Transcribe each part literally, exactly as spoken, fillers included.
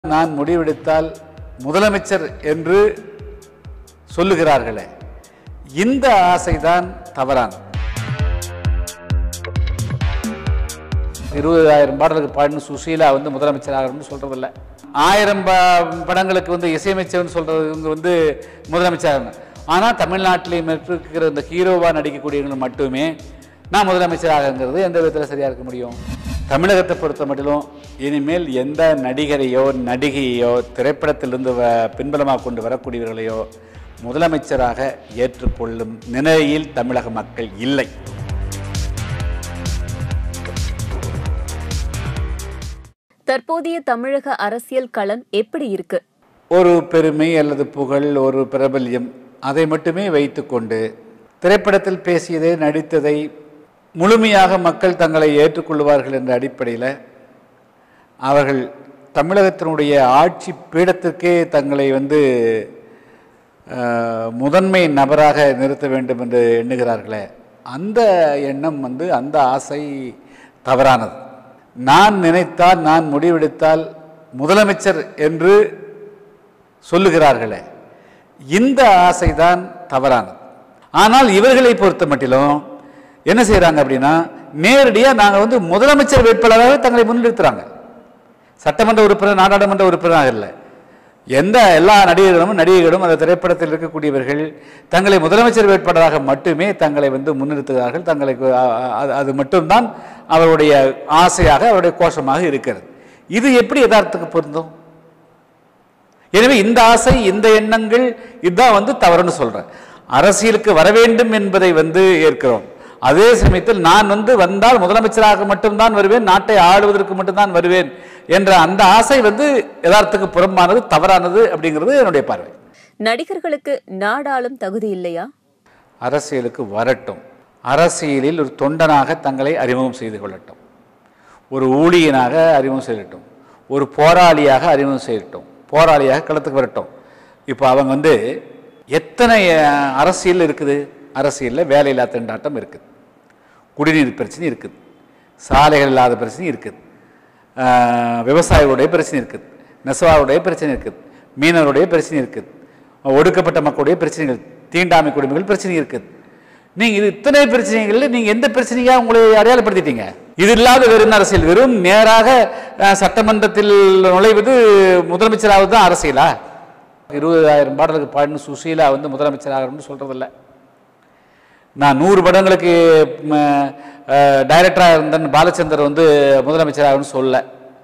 நான் முடிவெடுத்தால் முதலமைச்சர் என்று சொல்லுகிறார்களே, இந்த ஆசைதான் தவறான. இருபதாயிரம் பாடலுக்கு பாடின சுசீலா வந்து முதலமைச்சர் ஆகணும்னு சொல்றதில்ல. ஆயிரம் படங்களுக்கு வந்து இசையமைச்சர்னு சொல்றது வந்து முதலமைச்சர் ஆகணும். ஆனால் தமிழ்நாட்டிலே இருக்கிற இந்த ஹீரோவா நடிக்கக்கூடியவங்க மட்டுமே நான் முதலமைச்சர் ஆகுங்கிறது எந்த விதத்தில் சரியா இருக்க முடியும்? தமிழகத்தை பொறுத்த மட்டிலும் இனிமேல் எந்த நடிகரையோ நடிகையோ திரைப்படத்திலிருந்து பின்பலமாக கொண்டு வரக்கூடியவர்களையோ முதலமைச்சராக ஏற்றுக்கொள்ளும் நிலையில் தமிழக மக்கள் இல்லை. தற்போதைய தமிழக அரசியல் களம் எப்படி இருக்கு? ஒரு பெருமை அல்லது புகழ், ஒரு பிரபல்யம், அதை மட்டுமே வைத்துக்கொண்டு திரைப்படத்தில் பேசியதை நடித்ததை முழுமையாக மக்கள் தங்களை ஏற்றுக்கொள்வார்கள் என்ற அடிப்படையில் அவர்கள் தமிழகத்தினுடைய ஆட்சி பீடத்திற்கே தங்களை வந்து முதன்மை நபராக நிறுத்த வேண்டும் என்று எண்ணுகிறார்களே, அந்த எண்ணம் வந்து அந்த ஆசை தவறானது. நான் நினைத்தால், நான் முடிவெடுத்தால் முதலமைச்சர் என்று சொல்லுகிறார்களே, இந்த ஆசைதான் தவறானது. ஆனால் இவர்களை பொறுத்த மட்டிலும் என்ன செய்யறாங்க அப்படின்னா, நேரடியாக நாங்கள் வந்து முதலமைச்சர் வேட்பாளராக தங்களை முன்னிறுத்துறாங்க. சட்டமன்ற உறுப்பினர், நாடாளுமன்ற உறுப்பினராக இல்லை, எந்த எல்லா நடிகர்களும் நடிகைகளும் அந்த திரைப்படத்தில் இருக்கக்கூடியவர்கள் தங்களை முதலமைச்சர் வேட்பாளராக மட்டுமே தங்களை வந்து முன்னிறுத்துகிறார்கள். தங்களை அது மட்டும்தான் அவருடைய ஆசையாக, அவருடைய கோஷமாக இருக்கிறது. இது எப்படி யதார்த்தத்துக்கு பொருந்தும்? எனவே இந்த ஆசை, இந்த எண்ணங்கள் இதுதான் வந்து தவறுன்னு சொல்றேன். அரசியலுக்கு வர வேண்டும் என்பதை வந்து ஏற்கிறோம். அதே சமயத்தில் நான் வந்து வந்தால் முதலமைச்சராக மட்டும்தான் வருவேன், நாட்டை ஆளுவதற்கு மட்டும்தான் வருவேன் என்ற அந்த ஆசை வந்து யதார்த்தத்துக்கு புறம்பானது, தவறானது அப்படிங்கிறது என்னுடைய பார்வை. நடிகர்களுக்கு நாடாளும் தகுதி இல்லையா? அரசியலுக்கு வரட்டும், அரசியலில் ஒரு தொண்டனாக தங்களை அறிமுகம் செய்து கொள்ளட்டும், ஒரு ஊழியனாக அறிமுகம் செய்யட்டும், ஒரு போராளியாக அறிமுகம் செய்யட்டும், போராளியாக களத்துக்கு வரட்டும். இப்போ அவங்க வந்து எத்தனை அரசியல் இருக்குது? அரசியலில் வேலையில்லா திண்டாட்டம் இருக்குது, குடிநீர் பிரச்சனை இருக்குது, சாலைகள் இல்லாத பிரச்சனை இருக்குது, விவசாயிகளுடைய பிரச்சனை இருக்குது, நெசவாளுடைய பிரச்சனை இருக்குது, மீனவருடைய பிரச்சனை இருக்குது, ஒடுக்கப்பட்ட மக்களுடைய பிரச்சனைகள், தீண்டாமை குடிமைகள் பிரச்சனை இருக்குது. நீங்கள் இது இத்தனை பிரச்சனைகளில் நீங்கள் எந்த பிரச்சனையாக உங்களை அடையாளப்படுத்திட்டீங்க? இது இல்லாத வெறும் அரசியல், வெறும் நேராக சட்டமன்றத்தில் நுழைவது முதலமைச்சராவது தான் அரசியலா? இருபதாயிரம் பாடலுக்கு பாடின சுசீலா வந்து முதலமைச்சர் ஆகணும்னு சொல்றதில்ல. நான் நூறு படங்களுக்கு டைரக்டராக இருந்தேன் பாலச்சந்தர் வந்து முதலமைச்சராகனு சொல்ல.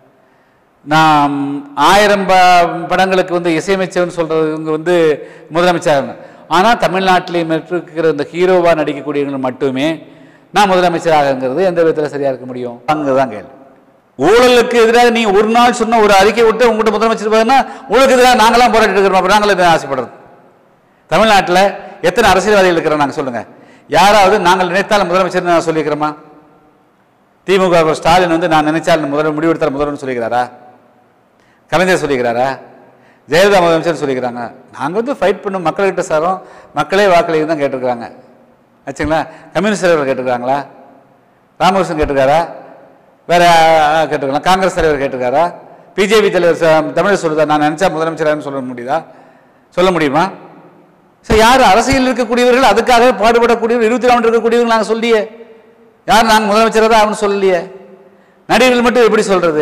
நான் ஆயிரம் படங்களுக்கு வந்து இசையமைச்சர்னு சொல்றவங்க வந்து முதலமைச்சர். ஆனால் தமிழ்நாட்டிலே இருக்கிற இந்த ஹீரோவா நடிக்கக்கூடியவங்க மட்டுமே நான் முதலமைச்சராகங்கிறது எந்த விதத்தில் சரியா இருக்க முடியும்? அங்கதான் கேள்வி. ஊழலுக்கு எதிராக நீங்க ஒரு நாள் சொன்ன ஒரு அறிக்கை விட்டு உங்கள்கிட்ட முதலமைச்சர் பார்த்தீங்கன்னா ஊழலுக்கு எதிராக நாங்களாம் போராட்டிட்டு இருக்கிறோம். நாங்களும் ஆசைப்படுறது. தமிழ்நாட்டில் எத்தனை அரசியல்வாதிகள் இருக்கிறோம் நாங்கள் சொல்லுங்க. யாராவது நாங்கள் நினைத்தால் முதலமைச்சர் நான் சொல்லிக்கிறோமா? திமுக ஸ்டாலின் வந்து நான் நினைச்சால் முதல் முடிவெடுத்தால் முதல்வர் சொல்லிக்கிறாரா? கலைஞர் சொல்லிக்கிறாரா? ஜெயலலிதா முதலமைச்சர் சொல்லிக்கிறாங்க. நாங்கள் வந்து ஃபைட் பண்ணும் மக்கள்கிட்ட சாரும், மக்களே வாக்களிக்க தான் கேட்டிருக்கிறாங்க ஆச்சுங்களா? கம்யூனிஸ்ட் தலைவர் கேட்டிருக்காங்களா? ராமகிருஷ்ணன் கேட்டிருக்காரா? வேற கேட்டிருக்கலாம்? காங்கிரஸ் தலைவர் கேட்டிருக்காரா? பிஜேபி தலைவர் தமிழ் சொல்லுதா நான் நினைச்சா முதலமைச்சர் சொல்ல முடியுதா? சொல்ல முடியுமா? சரி, யார் அரசியல் இருக்கக்கூடியவர்கள், அதுக்காக பாடுபடக்கூடியவர்கள், இருபத்தி நாலு இருக்கக்கூடியவர்கள் நாங்கள் சொல்லியே, யார் நாங்கள் முதலமைச்சர் தான் அவனு சொல்லலையே. நடிகர்கள் மட்டும் எப்படி சொல்றது?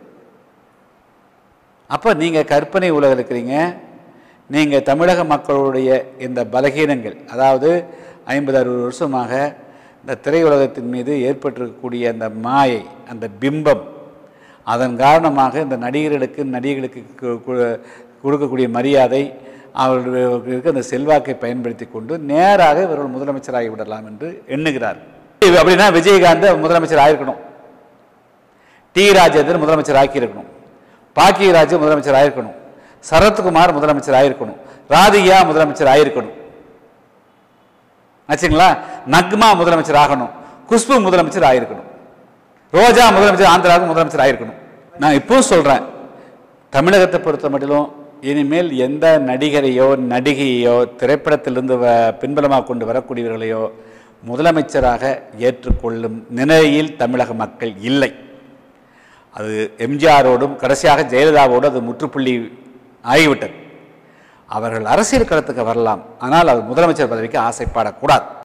அப்போ நீங்கள் கற்பனை உலகம் இருக்கிறீங்க. நீங்கள் தமிழக மக்களுடைய இந்த பலகீனங்கள், அதாவது ஐம்பது அறுபது வருஷமாக இந்த திரையுலகத்தின் மீது ஏற்பட்டிருக்கக்கூடிய அந்த மாயை, அந்த பிம்பம், அதன் காரணமாக இந்த நடிகர்களுக்கு நடிகைகளுக்கு கொடுக்கக்கூடிய மரியாதை, அவர்களுக்கு அந்த செல்வாக்கை பயன்படுத்தி கொண்டு நேராக இவர்கள் முதலமைச்சராகி விடலாம் என்று எண்ணுகிறார். அப்படின்னா விஜயகாந்த் முதலமைச்சர் ஆயிருக்கணும், டி ராஜேந்தர் முதலமைச்சர் ஆக்கியிருக்கணும், பாக்கியராஜ் முதலமைச்சர் ஆயிருக்கணும், சரத்குமார் முதலமைச்சர் ஆயிருக்கணும், ராதிகா முதலமைச்சர் ஆயிருக்கணும் ஆச்சுங்களா? நக்மா முதலமைச்சர் ஆகணும், குஷ்பு முதலமைச்சர் ஆயிருக்கணும், ரோஜா முதலமைச்சர், ஆந்திராவுக்கு முதலமைச்சர் ஆயிருக்கணும். நான் இப்பவும் சொல்றேன், தமிழகத்தை பொறுத்த மட்டிலும் இனிமேல் எந்த நடிகரையோ நடிகையோ திரைப்படத்திலிருந்து பின்பலமாக கொண்டு வரக்கூடியவர்களையோ முதலமைச்சராக ஏற்றுக்கொள்ளும் நிலையில் தமிழக மக்கள் இல்லை. அது எம்ஜிஆரோடும் கடைசியாக ஜெயலலிதாவோடு அது முற்றுப்புள்ளி ஆகிவிட்டது. அவர்கள் அரசியல் களத்துக்கு வரலாம், ஆனால் அவர் முதலமைச்சர் பதவிக்கு ஆசைப்படக்கூடாது.